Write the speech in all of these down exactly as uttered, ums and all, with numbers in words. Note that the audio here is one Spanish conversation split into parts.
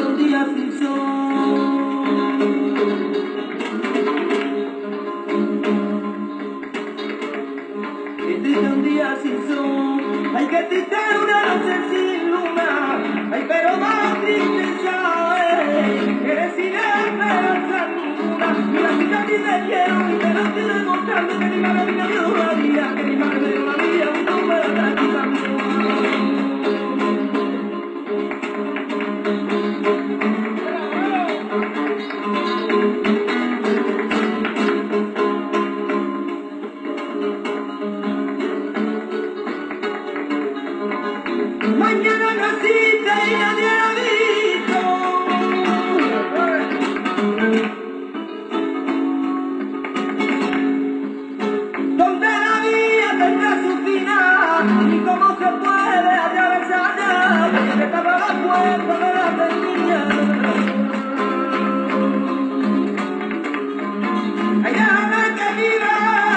un día sin sol. Qué triste un día sin sol. Ay, qué triste una noche sin luna. Ay, pero más tristeza es que sin esperanza ninguna. Mira, mira, que te quiero y te lo estoy demostrando, que mi madre me dio la vida, que mi madre me dio la vida, y no me la quitando. Mañana naciste y nadie la ha visto. Donde la vida tendrá su final y cómo se puede atravesar que estaba la puerta de la tenía. Hay nada que viva,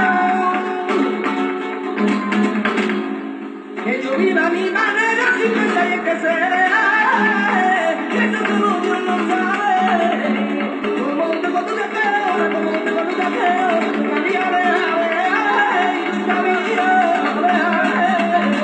que yo viva mi manera sin pensar en que será, que eso solo Dios lo sabe. Como te cuando te veo, como te cuando te veo, María de Ave, María de Ave.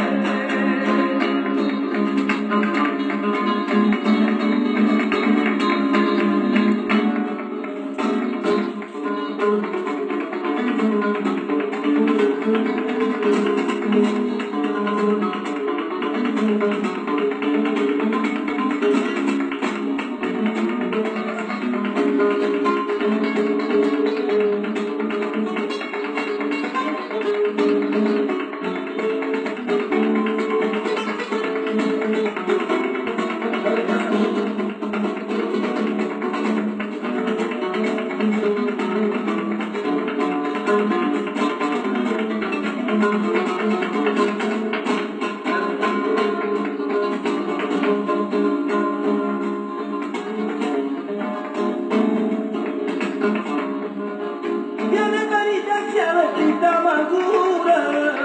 Tiene penitencia de triste amargura,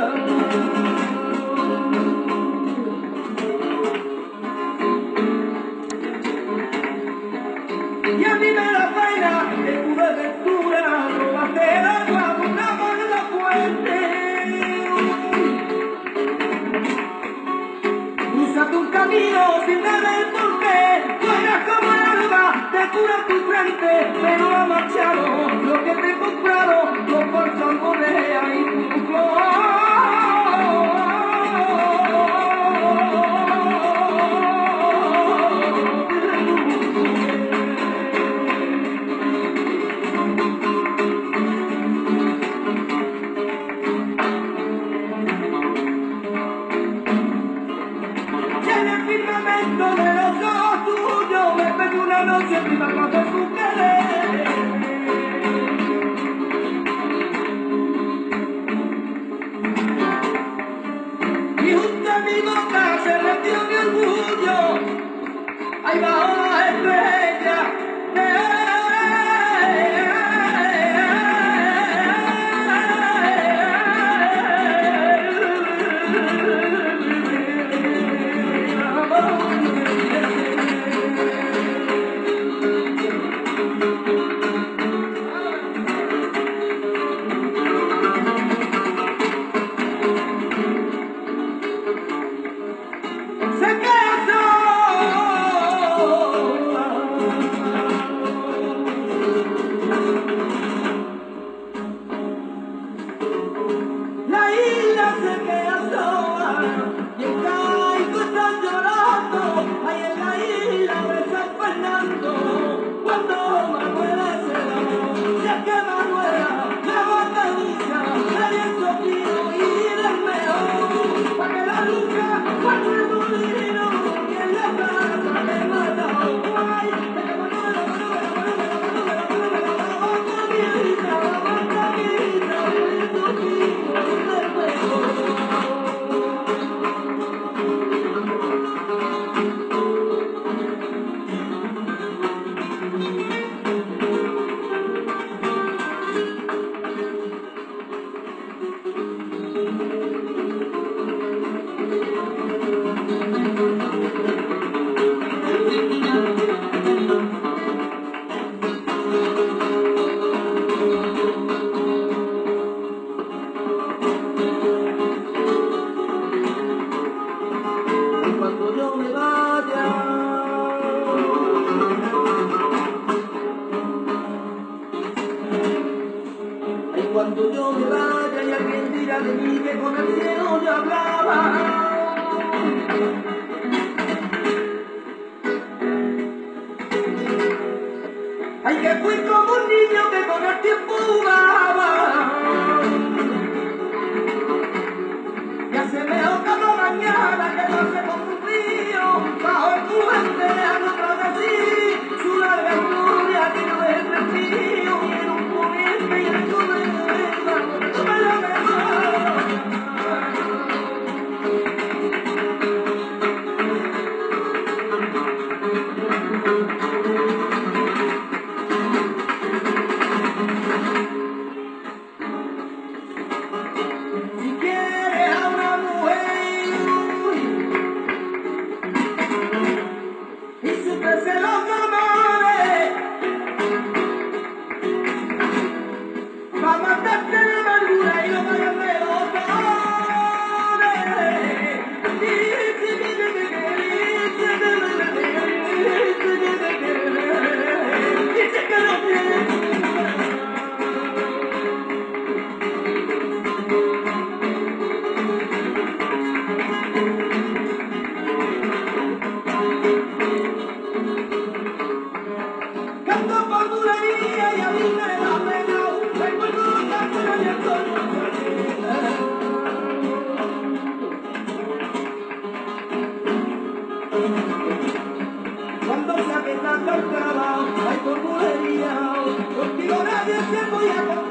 y a mí me da pena que tu desventura robaste el agua de una mano fuerte. Cruzaste un camino sin saber por qué, tú eras como el alba, te cura tu frente, pero ha marchado lo que te he comprado, lo por salmonea y tu flor. De los ojos tuyos me perdí una noche prima cuando tu querer. Y junto a mi boca se retiró mi orgullo, ahí bajo la estrella de se casó Ay, que fui como un niño que con el tiempo jugaba. Ya se me como mañana que pasé con un río bajo el puente a no así su larga historia que no es el mío y en un puente y en el comercio no me lo mejor. Si quieres a una mujer y súpese los amores, va a matarte de amargura y no va a darme los dice que no tiene. Canto por bulería y a mí me da pena, recuerdo los cantos y el sol. Cuando se aquieta el trabajo, hay por bulería, contigo nadie se podía